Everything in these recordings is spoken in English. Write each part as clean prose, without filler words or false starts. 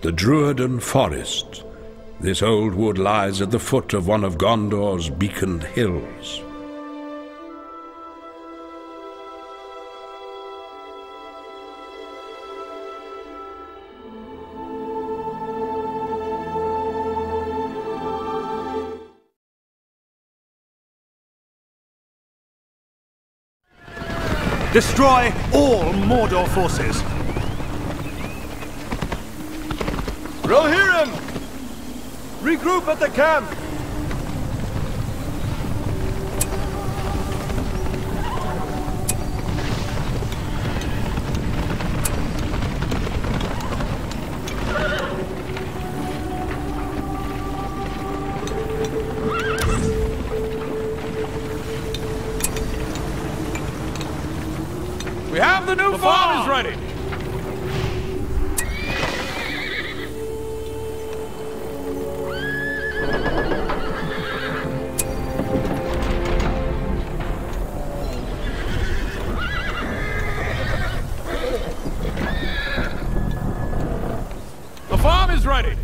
The Druiden Forest. This old wood lies at the foot of one of Gondor's beaconed hills. Destroy all Mordor forces! Rohirrim! Regroup at the camp! We have the new farm is ready! The farm is ready!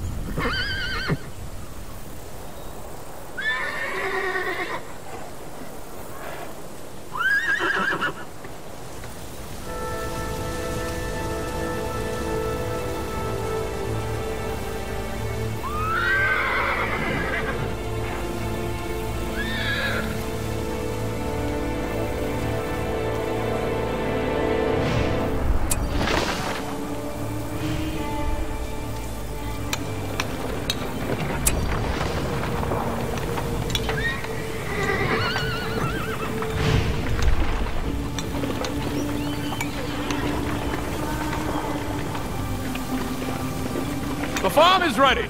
The farm is ready!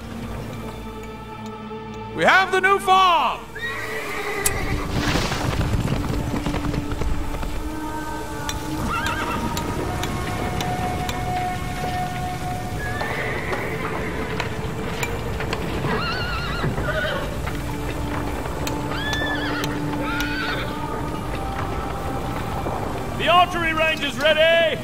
We have the new farm! The archery range is ready!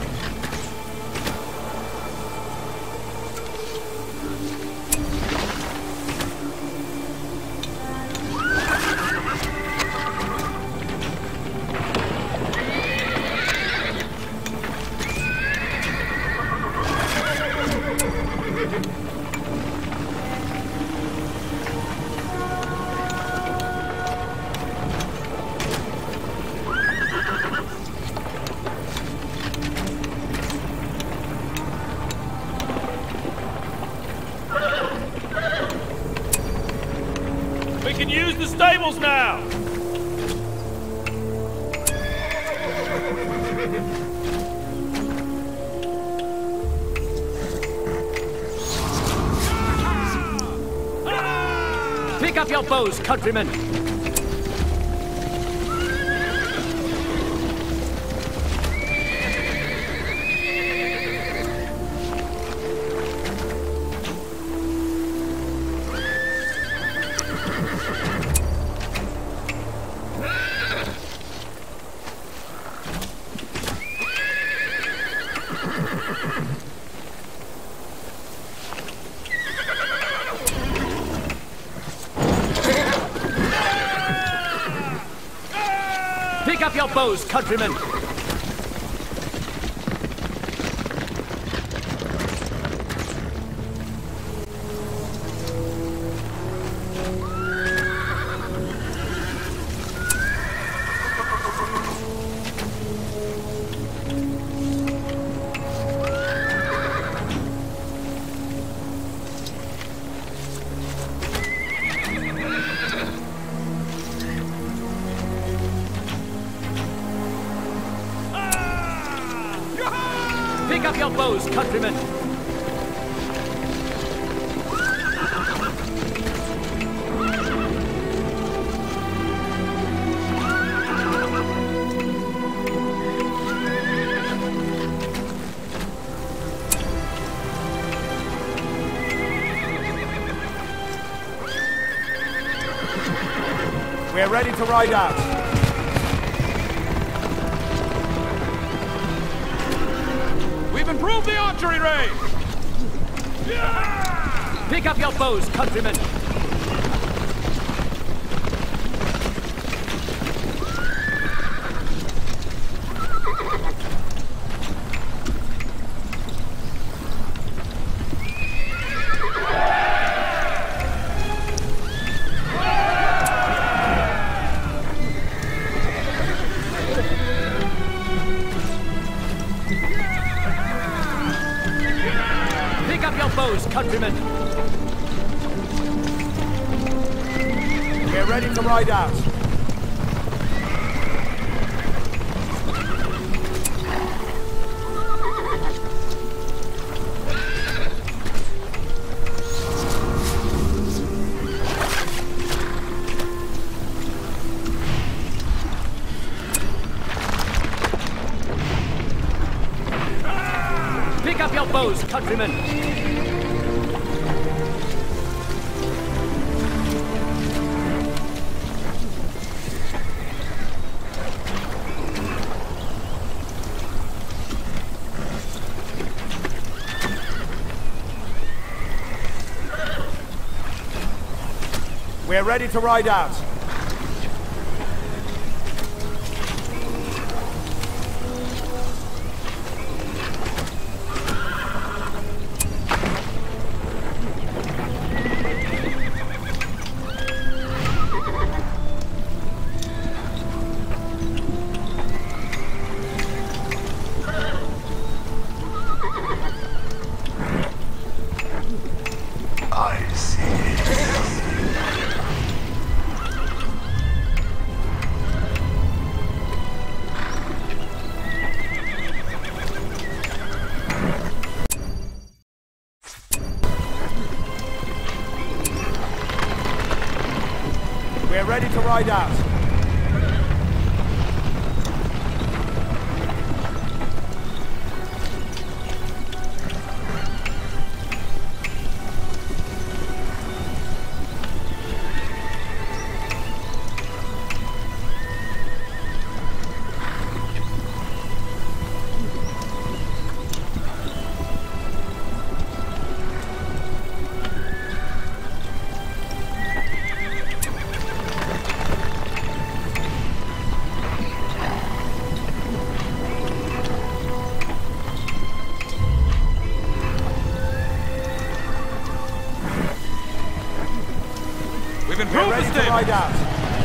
We can use the stables now! Pick up your bows, countrymen! Pick up your bows, countrymen! Pick up your bows, countrymen! We're ready to ride out. We've improved the archery range! Pick up your bows, countrymen! Pick up your bows, countrymen! We're ready to ride out. Pick up your bows, countrymen! We're ready to ride out. We're ready to ride out. We've We're improved the ready to stable. ride out.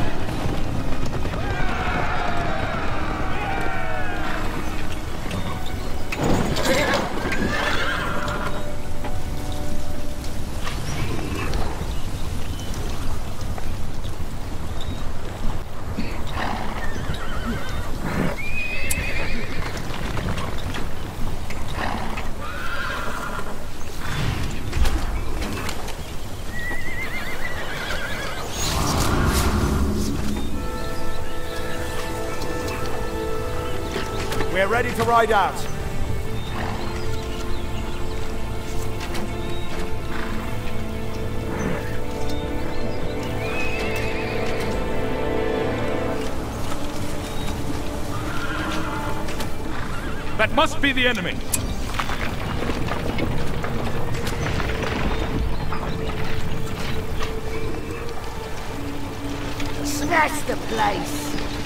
We're ready to ride out. That must be the enemy. Smash the place!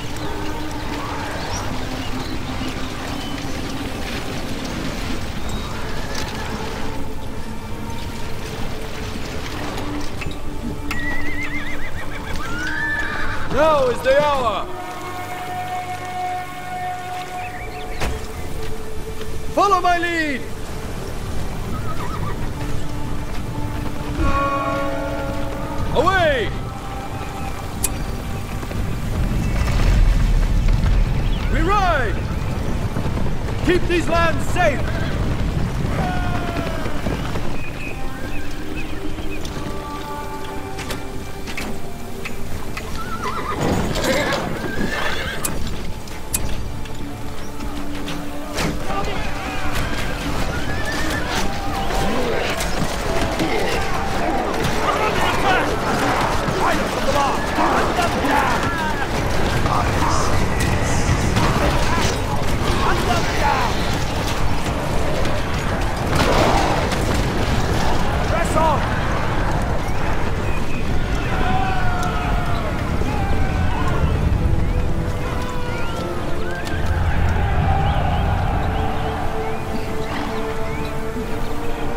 Now is the hour. Follow my lead! Away! We ride! Keep these lands safe!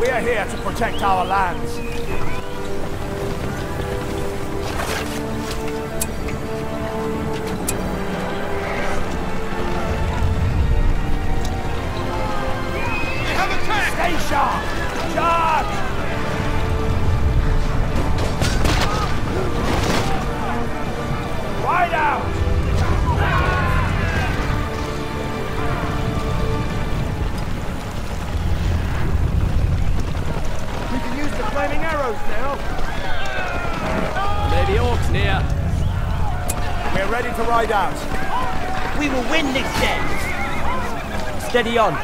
We are here to protect our lands. Stay sharp! Charge! Ride out! We can use the flaming arrows now. There the orcs near. We're ready to ride out. We will win this day. Steady on.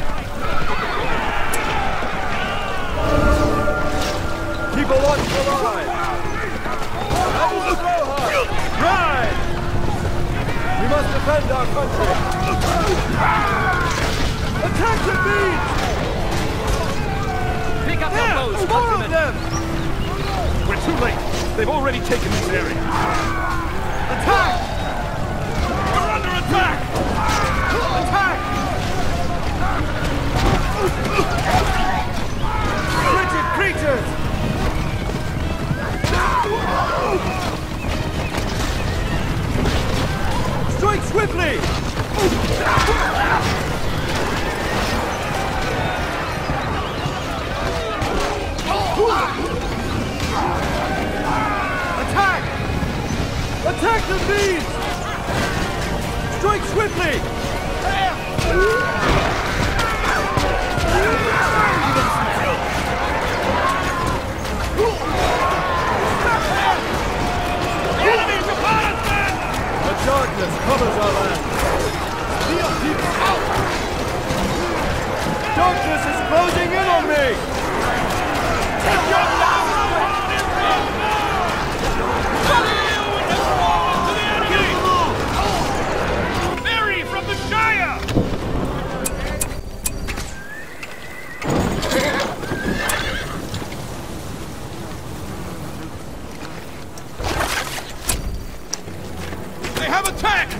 Keep a watchful eye. Ride! We must defend our country. Attack the beach! Pick up your bows, More of countrymen. them! We're too late. They've already taken this area. Attack! We're under attack! Attack! Frigid creatures! Strike swiftly! Attack! Attack the beast! Strike swiftly! Enemies upon us, men! The darkness covers our land. Steel keeps out! Darkness is closing in on me! Take your last to the enemy! Mary from the Shire! They have attacked!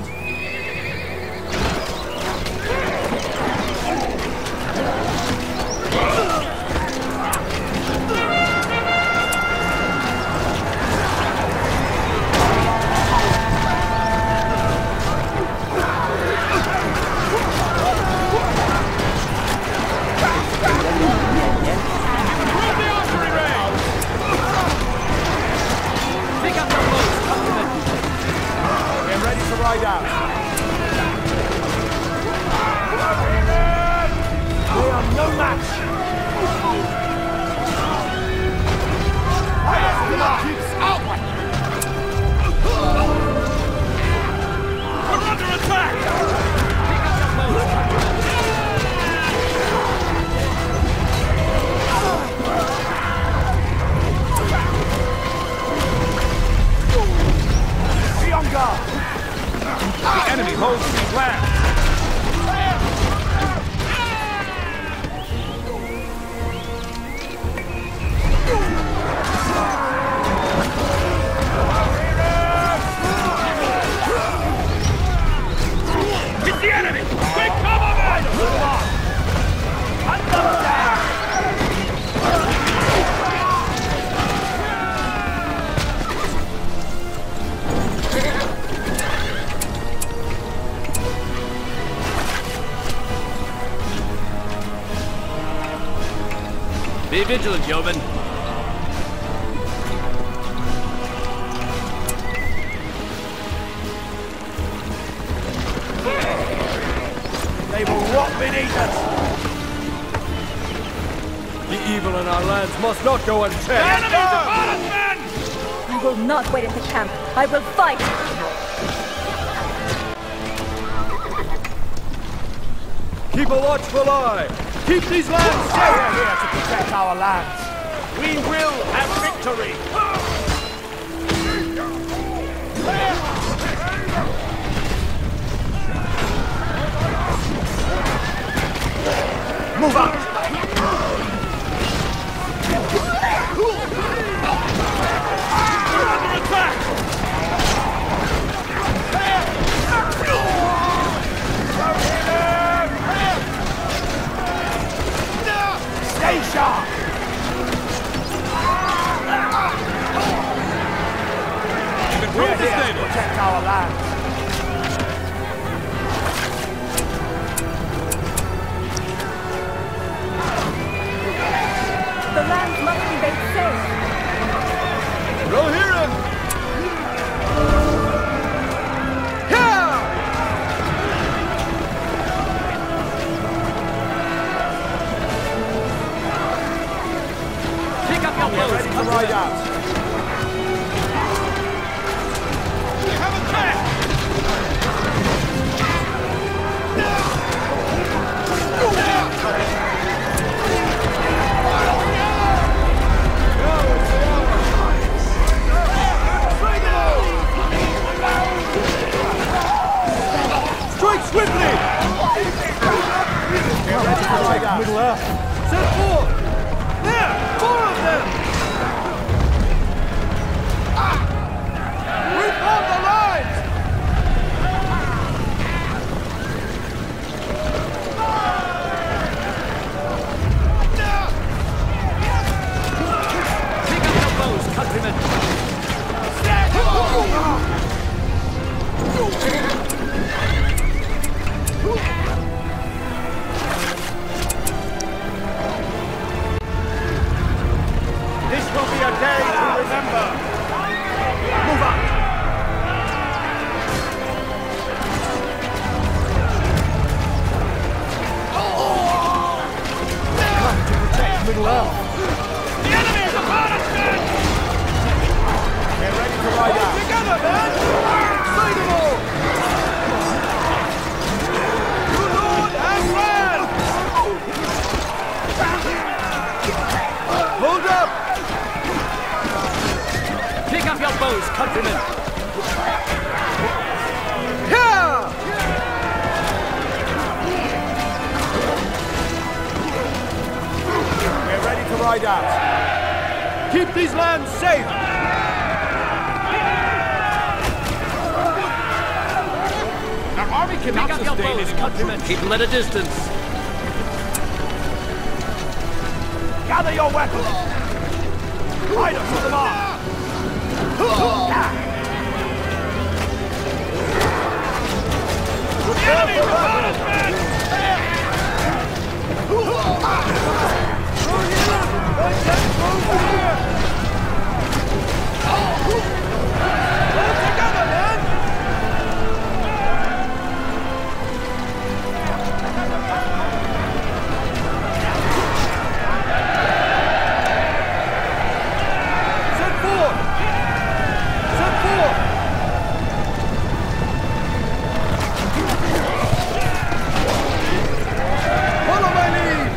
Pick up your bows, countrymen. We're ready to ride out. We are no match! Keeps out! We're under attack! Pick up your bows, countrymen. Be on guard! The enemy holds these lands! It's the enemy! Take cover, men! Hunt them down! Be vigilant, yeomen. They will rot beneath us! The evil in our lands must not go unchecked! Enemies upon us, men! I will not wait at the camp. I will fight. Keep a watchful eye! Keep these lands safe! We're here to protect our lands! We will have victory! Move out! We're under attack! Stay sharp! protect our land. The land must be made safe. Rohirrim! Here! Pick up your bows. Ready to ride out. We have a tank! Strike swiftly! Ready to ride out. Middle Earth. Set forth! There! More of them! We found the lines! Pick up your bows, countrymen. This will be a day to remember. Move up! Come to protect Middle Earth. The enemy is upon us, men! Get ready to ride out. Together, men! Slay them all! Your lord has land! Hold up! Pick up your bows, countrymen. Here! We're ready to ride out. Keep these lands safe! Our army cannot Pick up your sustain bows, any more countrymen. troops. Keep them at a distance. Gather your weapons! Ride us to the mark! The enemy is upon us, men! Together, men! Set forth! Set forth! Follow my lead!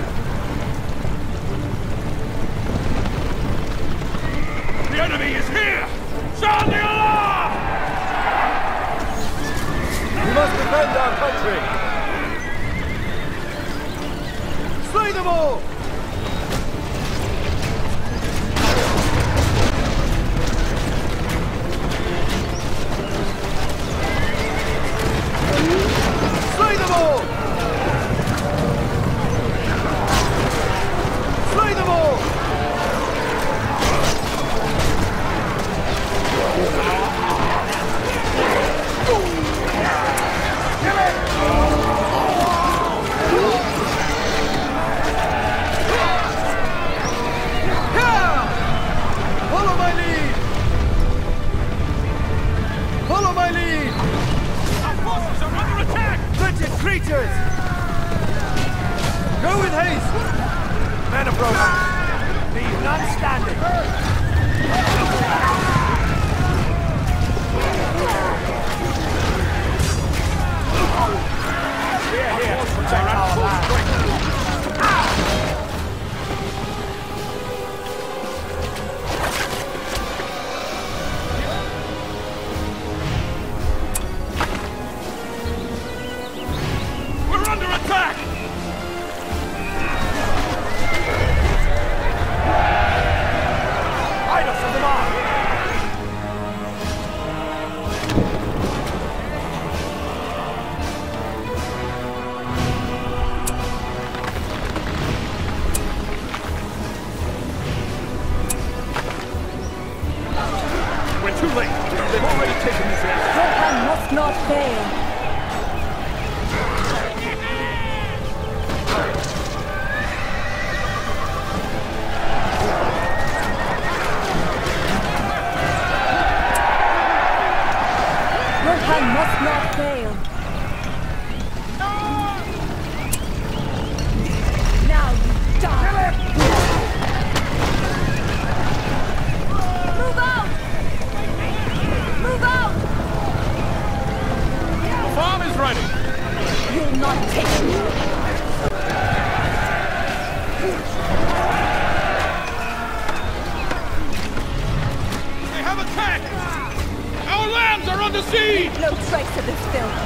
The enemy is here! Sound the alarm! We must defend our country! Slay them all! Slay them all! Slay them all! Here! Follow my lead! Follow my lead! Our forces are under attack! Wretched creatures! Go with haste! Men approach! Leave none standing! We're here to protect our land. We're under attack! Ride us to the mark! We're too late. They've already taken this area. not fail. Your hand must not fail. Now you die. Move out! Move out! The farm is ready. You'll not take me. They have attacked. Our lambs are under siege. No trace of this filth.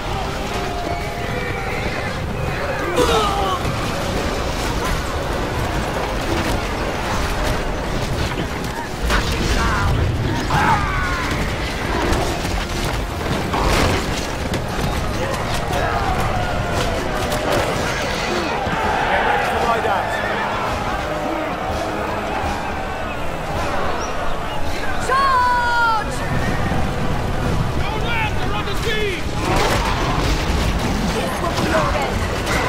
Charge! Our lambs are under siege. This will be your end.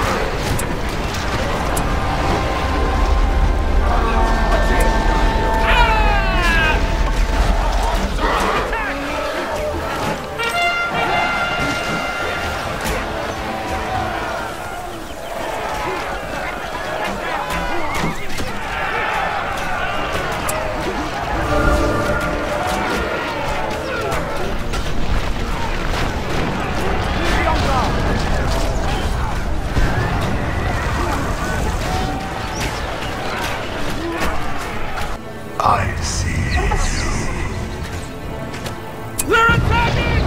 I see you. They're attacking.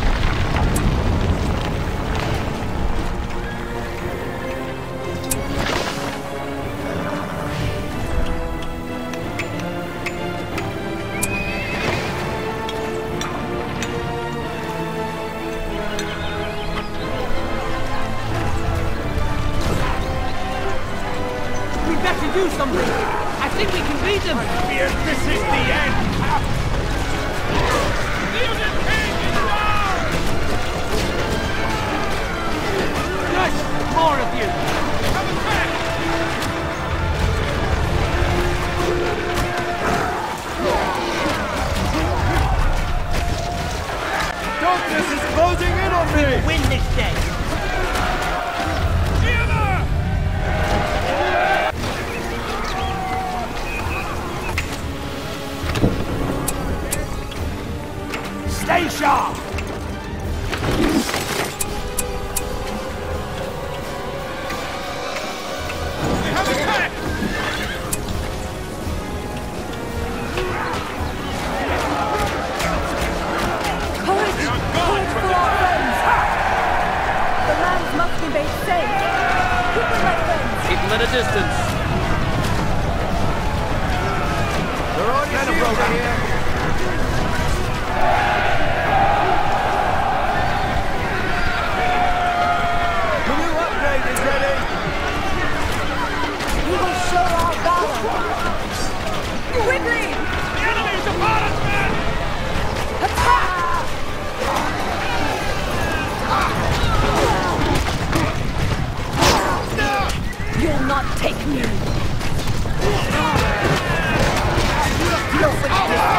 We better do something. I think we can beat them. Fear this is the end! Leonin King is down. Yes, more of you. Have attacked. Darkness is closing in on me! Win this day. Stay sharp! They have attacked. Courage! Courage for our friends! The lands must be made safe. Keep them, my friends. Keep them at a distance. They're on your shield here! The new upgrade is ready! We will show our valor. Quickly! The enemy is upon us, men. Attack! You'll not take me. You'll forget.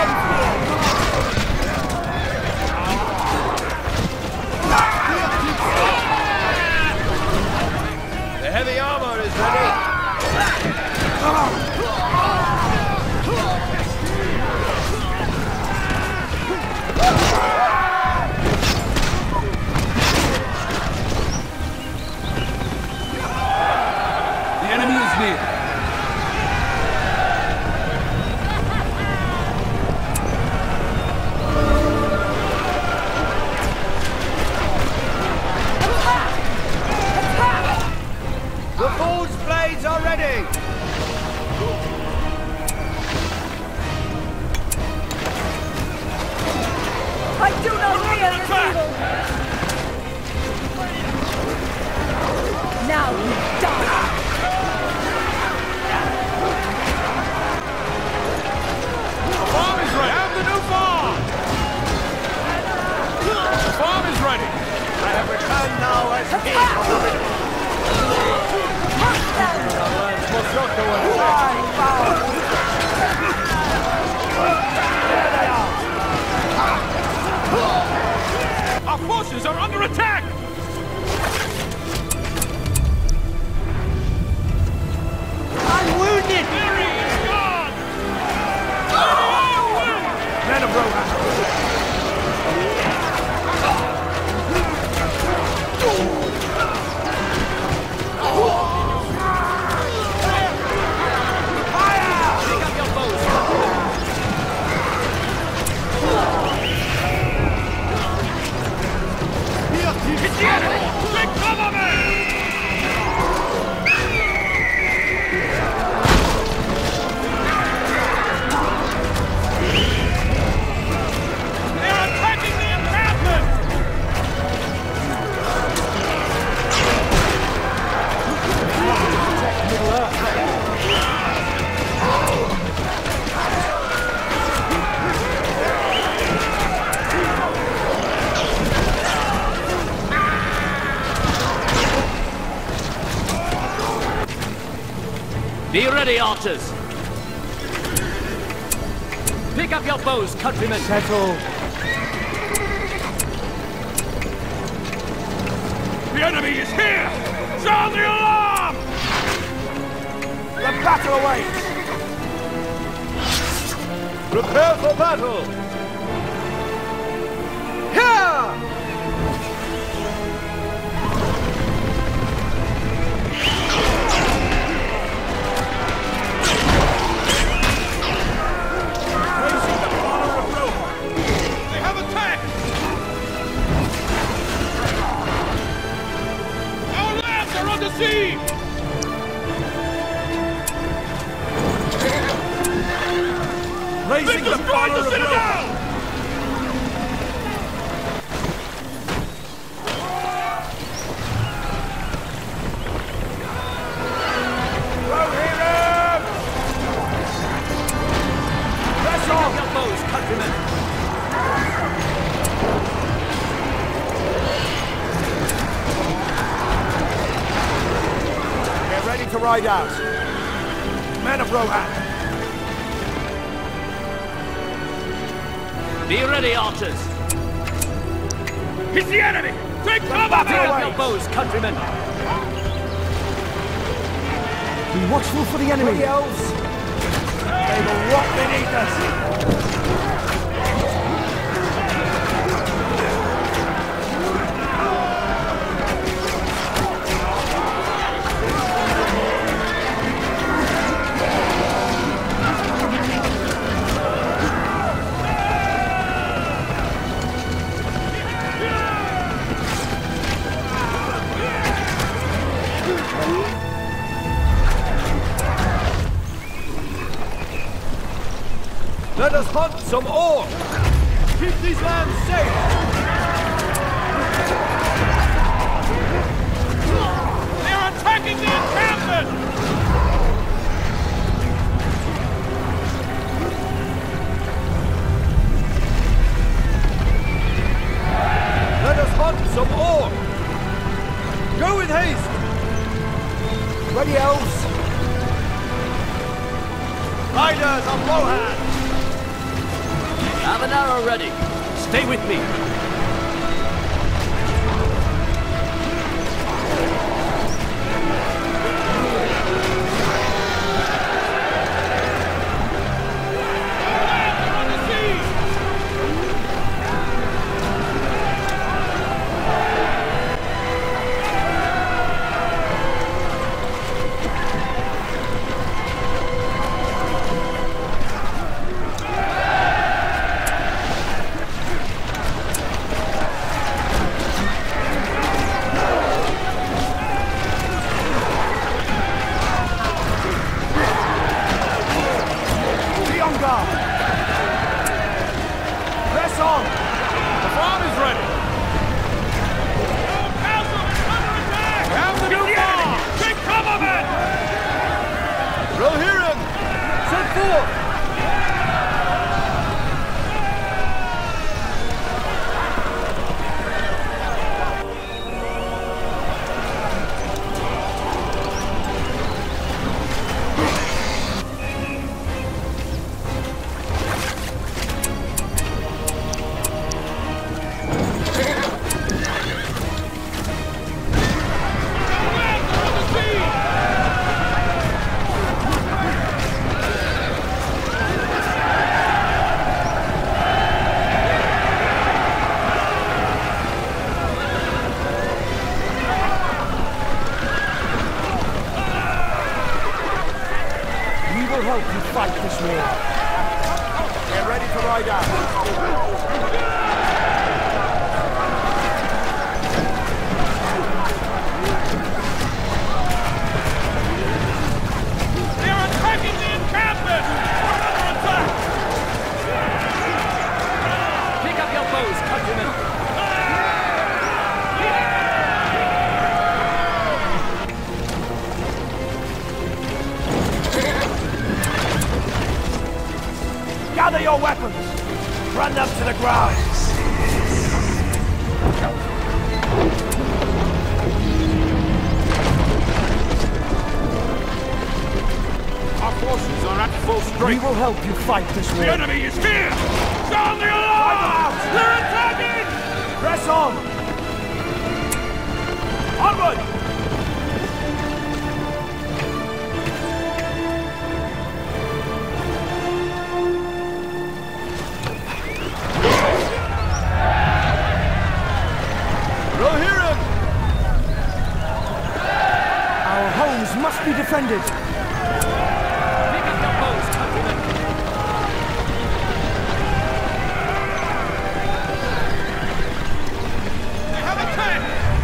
ready, archers! Pick up your bows, countrymen! Settle. The enemy is here! Sound the alarm! The battle awaits! Prepare for battle! Here! They have attacked! Our lands are under siege! Raising the banner of Rome! Rohirrim! Press on! Your bows, countrymen! Get ready to ride out. Men of Rohan! Be ready, archers! It's the enemy! Take cover! Pick up your bows, countrymen! Be watchful for the enemy! The elves! They will rot beneath us! Let us hunt some orc! Keep these lands safe! They're attacking the encampment! Let us hunt some orc! Go with haste! Ready, elves! Riders of Rohan! Have an arrow ready. Stay with me. Press on! The farm is ready! Our castle is under attack! Have the new farm! Take cover, men! Rohirrim! Set forth! Help you fight this war. Get ready to ride out. They're attacking the encampment! We're under attack! Pick up your bows, countrymen. Gather your weapons! Run them to the ground! forces are at full We strength. will help you fight this war. The enemy is here! Sound the alarm! They're attacking! Press on! Onward! Rohirrim! Our homes must be defended. Pick up your bows, countrymen. They have attacked!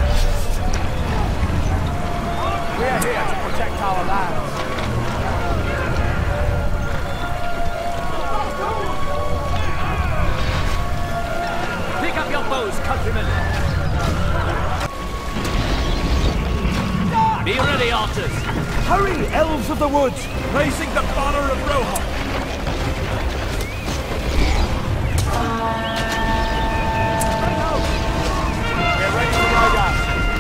We're here to protect our lands. Pick up your bows, countrymen. Be ready, archers. Hurry, elves of the woods! Raising the banner of Rohan! We're ready to ride out.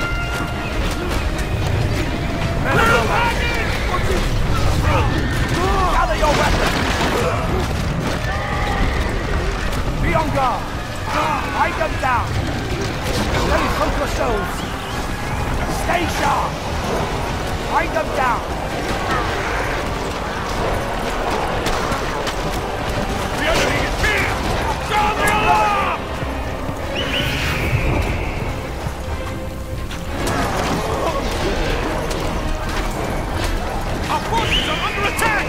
Gather your weapons! Be on guard! Fight them down! Stay focused yourselves! Stay sharp! Fight them down! The enemy is here! Sound the alarm! Our forces are under attack!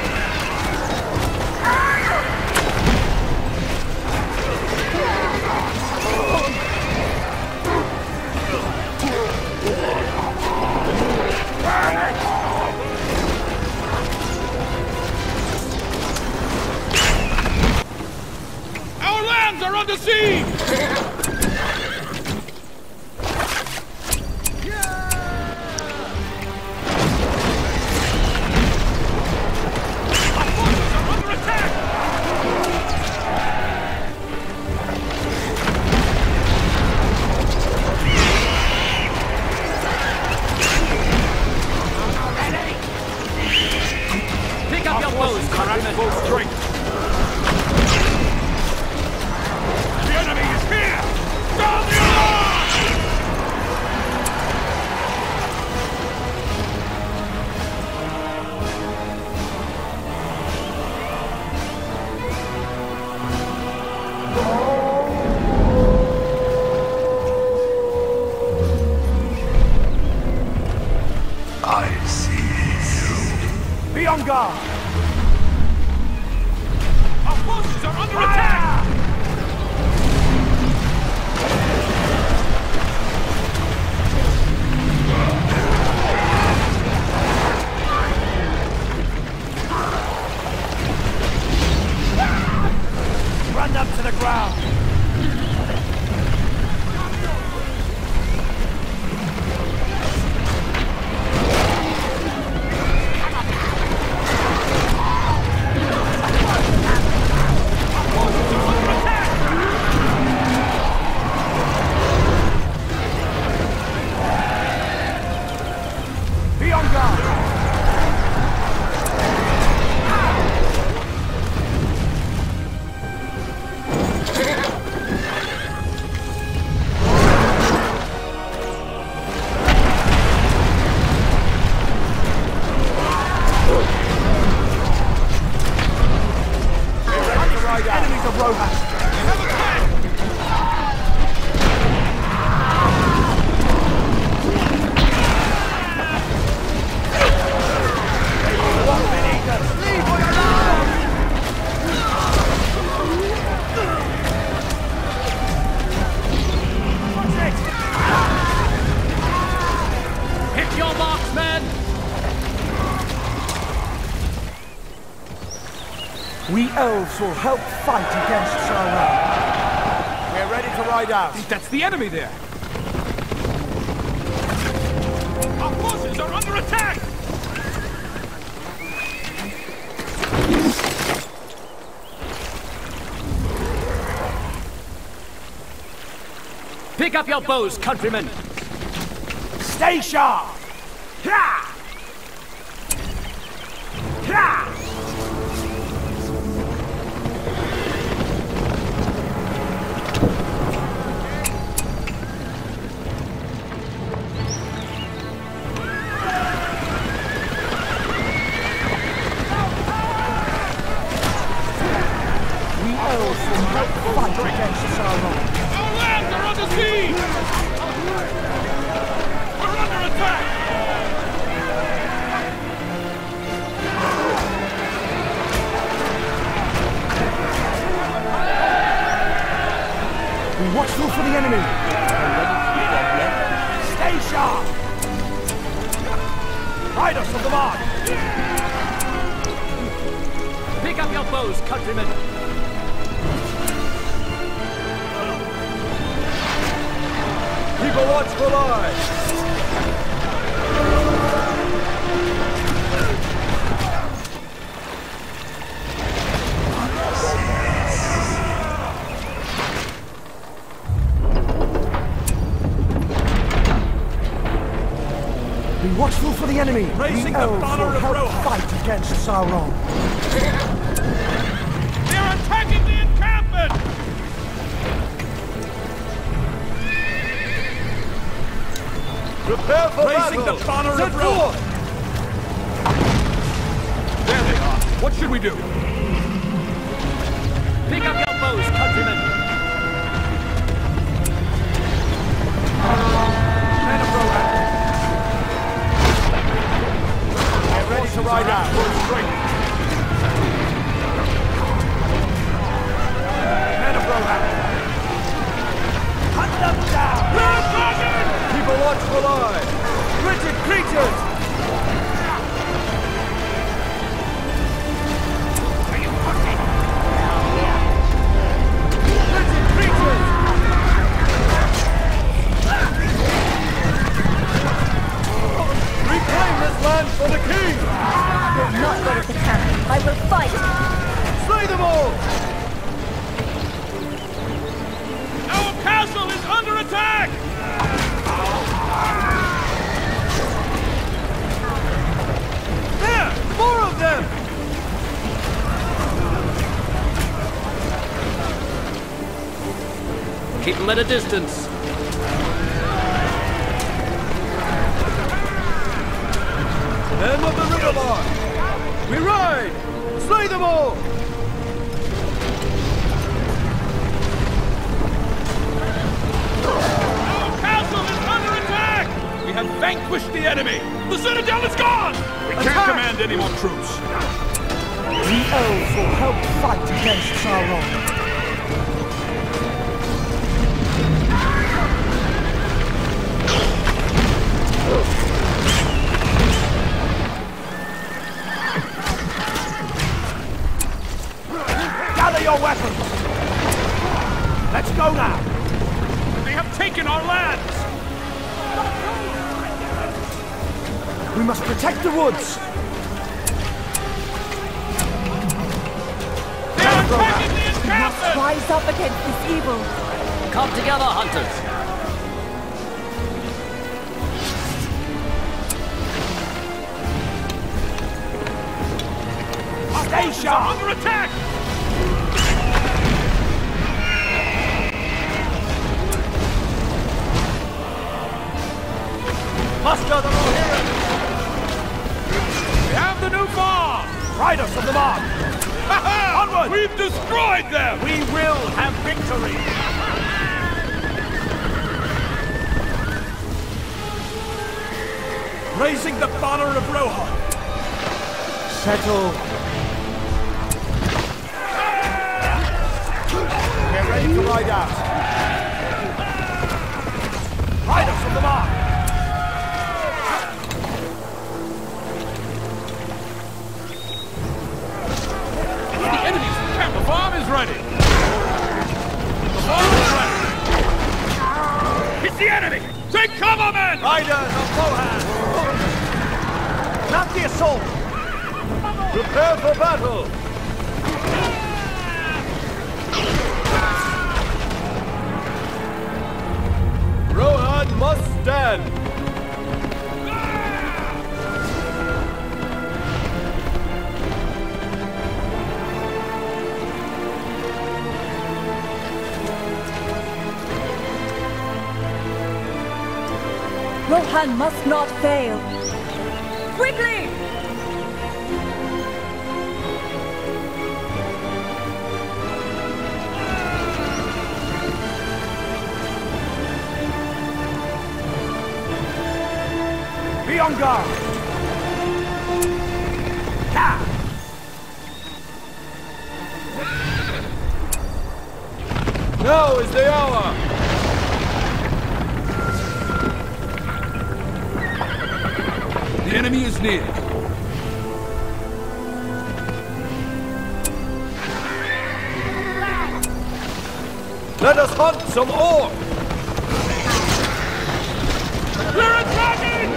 Our lands are under siege! Our forces are under attack! Pick up your bows, Are at countrymen. full strength. The enemy is here! Sound the alarm! I see you. Be on guard! Our forces are under attack! Run them to the ground! Be on guard! Enemies of Rohan! They have attacked! Walk beneath us! Leave for your lives! What's it? Hit your marks, men. We elves will help fight against Sauron. We're ready to ride out. That's the enemy there! Our forces are under attack! Pick up your bows, countrymen. Stay sharp! Ha! Ha! elves will help fight against Sauron. Our lands are under siege! We're under attack! Be watchful for the enemy. Stay sharp! Riders of the mark! Pick up your bows, countrymen! Keep a watchful eye! Be watchful for the enemy! Raising the elves banner will of help Rohan. fight against Sauron. They're attacking the encampment! Prepare for Raising battle! the banner of Set Rohan. forth! There they are. What should we do? Pick up your bows, countrymen! Men of Rohan! Get ready to ride out! Men of Rohan! Hunt them down! Keep a watchful eye! Wretched creatures! Wretched creatures! Reclaim this land for the king! I will not go with the camp. I will fight. Slay them all! Our castle is under attack! There! More of them! Keep them at a distance. Men of the Rivermark! We ride! Slay them all! Our castle is under attack! We have vanquished the enemy. The citadel is gone! We can't command any more troops. The elves will help fight against Sauron. Gather your weapons! Let's go now! They have taken our lands! We must protect the woods! They are attacking the We must encampment! rise up against this evil. Come together, hunters! Stay sharp! Under attack! Muster the Rohirrim! We have the new farm! Riders of the mark! Onward! We've destroyed them! We will have victory! Raising the banner of Rohan. Settle. Get ready to ride out. Riders of the mark! The enemy's camp! The farm is ready! The farm is ready! It's the enemy! Take cover, men! Riders of Rohan! Not the assault! Prepare for battle! Rohan must stand! Rohan must not fail. Quickly! On guard! Now is the hour! The enemy is near. Let us hunt some orc! We're attacking!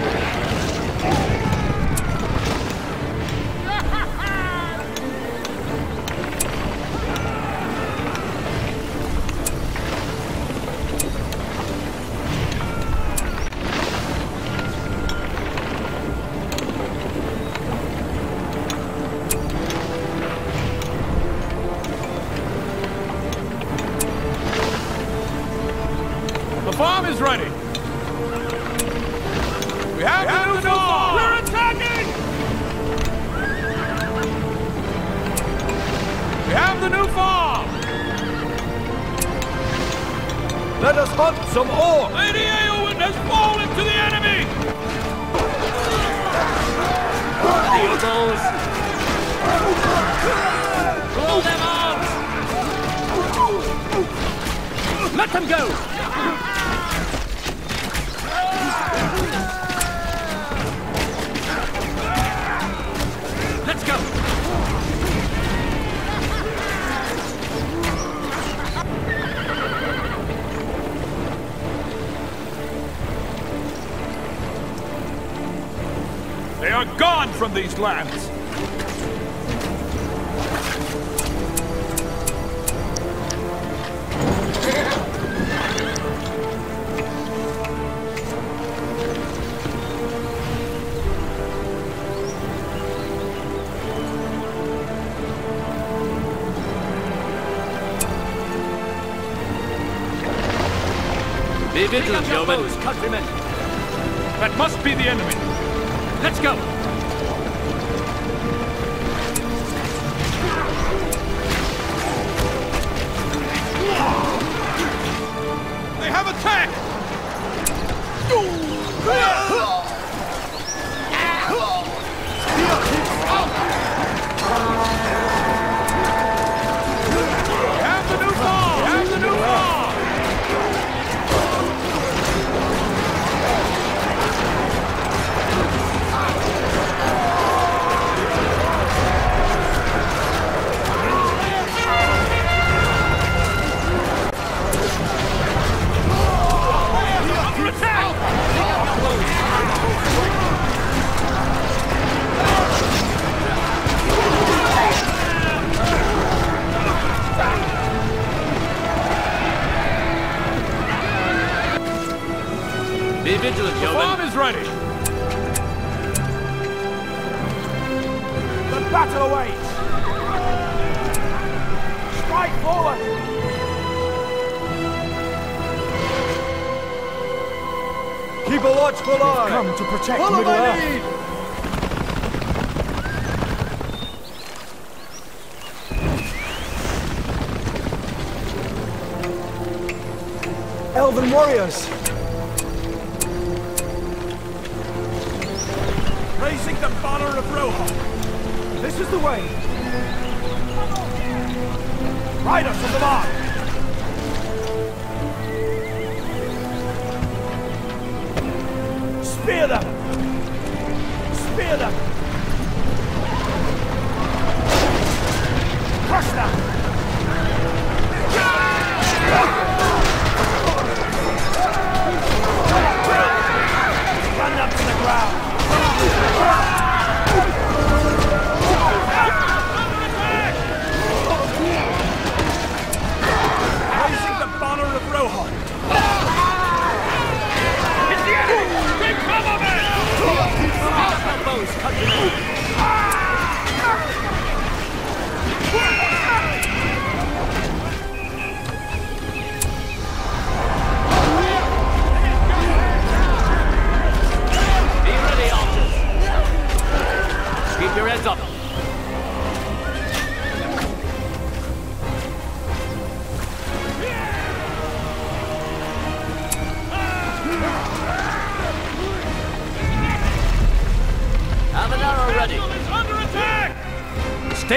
The farm is ready. We have the new farm! We're attacking! We have the new farm! Let us hunt some orc! Lady Eowyn has fallen to the enemy! Eagles! Pull them out! Let them go! Let's go! They are gone from these lands! Be vigilant, yeomen. Countrymen. That must be the enemy! Let's go! They have attacked! We have the new farm! We have the new farm! Be vigilant, The yeomen. farm is ready! The battle awaits! Strike forward! Keep a watchful eye! Come to protect Follow my lead! Elven warriors! Raising the banner of Rohan! This is the way! Riders on the mark! Spear them! Spear them! Crush them! Run them to the ground!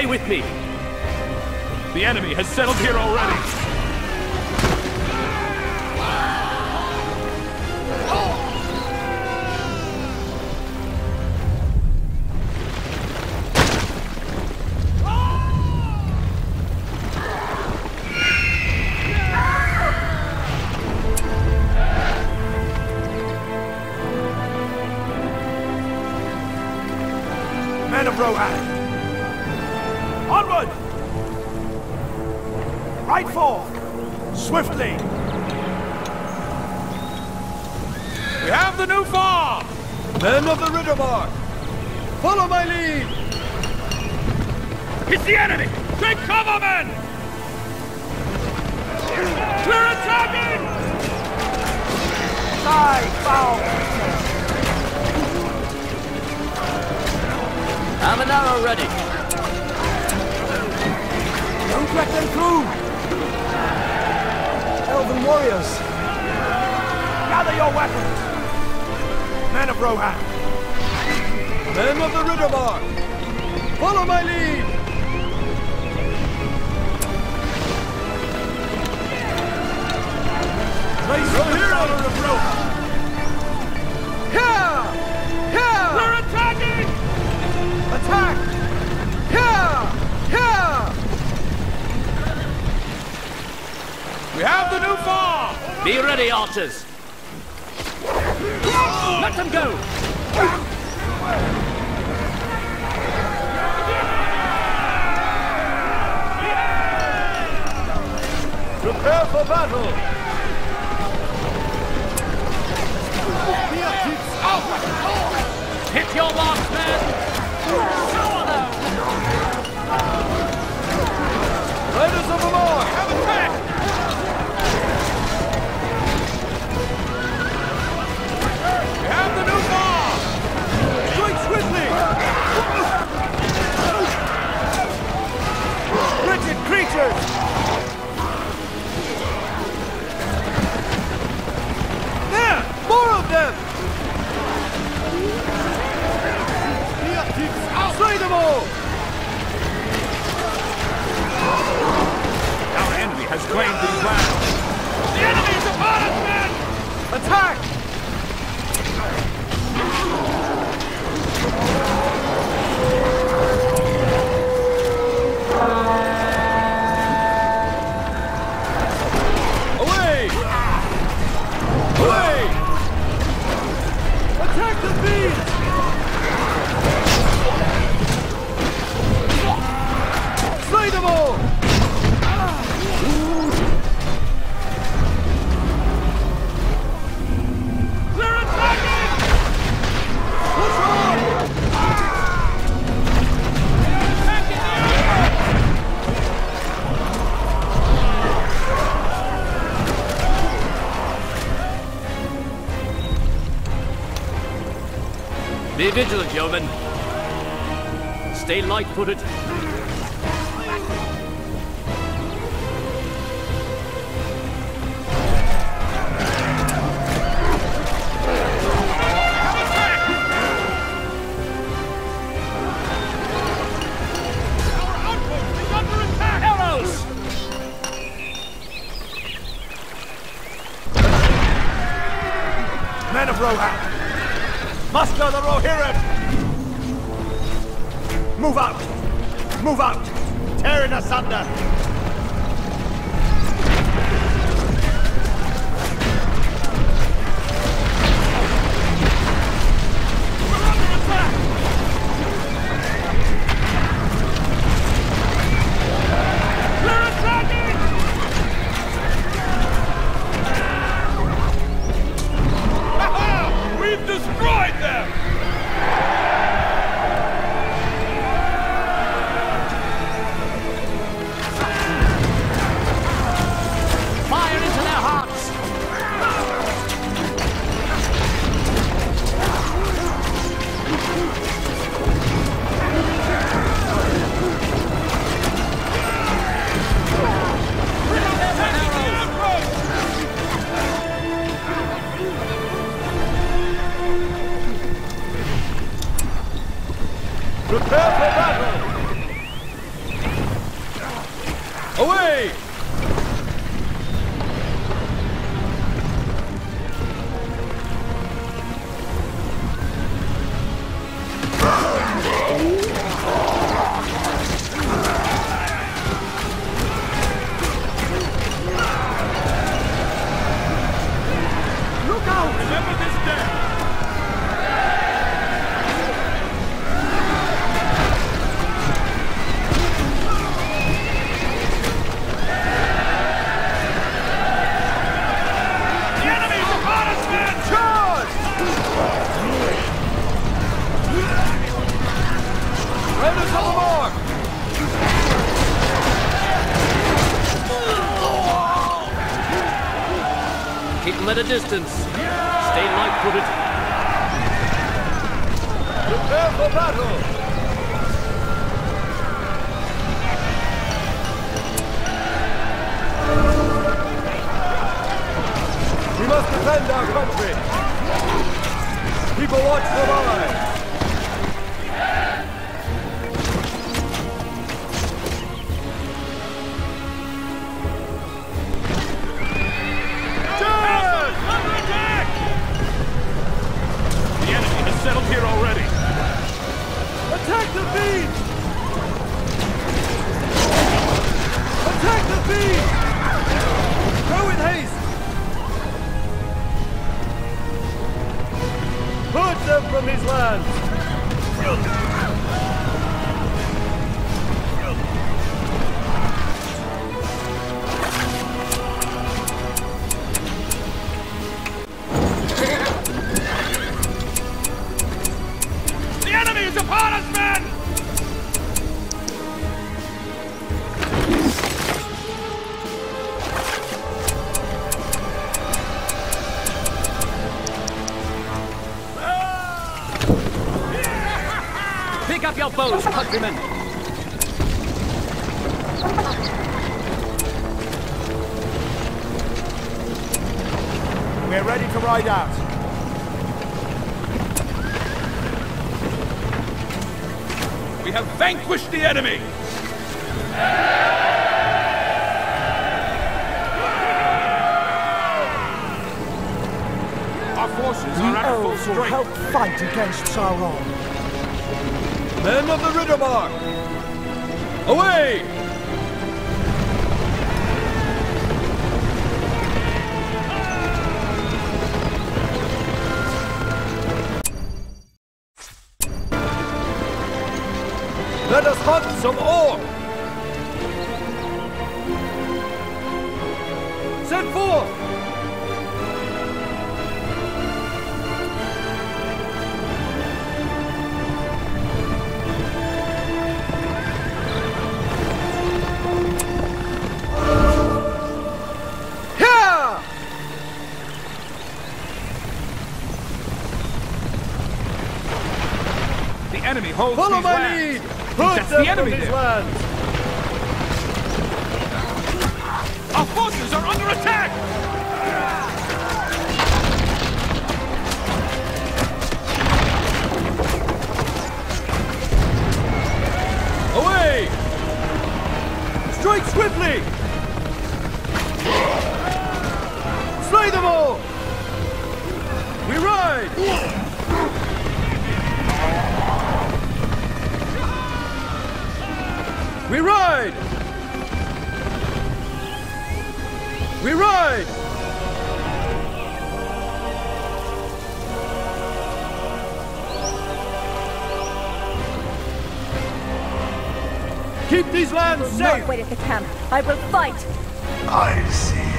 Stay with me. The enemy has settled here already. Men of Rohan! Onward! Right forth! Swiftly! We have the new farm! Men of the Riddermark! Follow my lead! It's the enemy! Take cover, men! We're attacking! Die, foul! Have an arrow ready. Don't let them through! Elven warriors! Gather your weapons! Men of Rohan! Men of the Riddermark! Follow my lead! Place the hero of Rohan! Here! Here! We're attacking! Attack! Here! Here! We have the new farm! Be ready, archers. Let them go! Prepare for battle! Hit your marks, men! Shower them! Riders of the Lord! Have attack! We have the new farm! Strike swiftly! Wretched creatures! There! More of them! Slay them all! Our enemy has claimed these lands. The enemy is upon us, men! Attack! Away! Away! Attack the beast! Slay them all! We're attacking! Push on! Attacking the enemy! Be vigilant, yeomen. Stay light-footed. Men of Rohan! Muster the Rohirrim! Move out! Move out! Tear it asunder! We're under attack! We're attacking! We've destroyed them! Away! Look out! Remember this day! The enemy's upon us, men! Charge! Raiders on the mark! Keep them at a distance. Stay light-footed. Prepare for battle! We must defend our country! Keep a watchful eye! Charge! Under attack! The enemy has settled here already. Attack the beach! Attack the beach! Go with haste! Purge them from these lands! The enemy is upon us, men! Pick up your bows, countrymen. We're ready to ride out. We have vanquished the enemy! Our forces are at full Elves will strength. help fight against Sauron. Men of the Riddermark! Away! Let us hunt some orc! Set forth! Here! The enemy holds Follow these my lands. lead! Purge That's them the enemy from these there. lands! Our forces are under attack! Away! Strike swiftly! Slay them all! We ride! We ride! We ride! Keep these lands safe! Not wait at the camp. I will fight. I see you.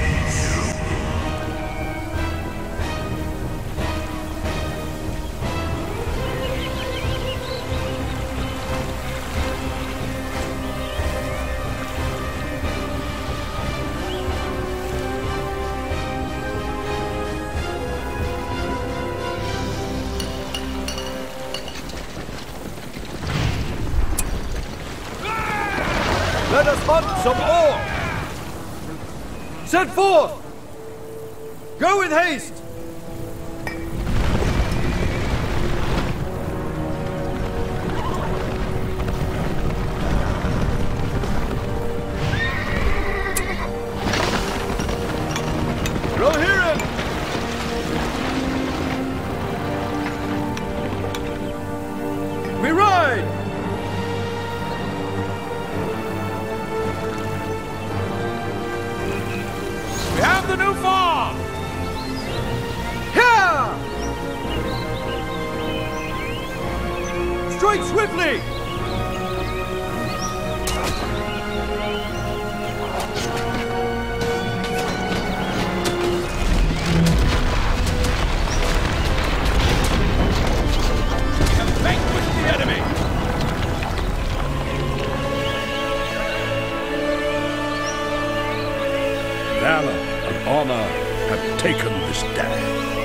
Let us hunt some orc! Set forth! Go with haste! the new farm! Here! Strike swiftly! Vanquish the enemy! Valor and honor have taken this day.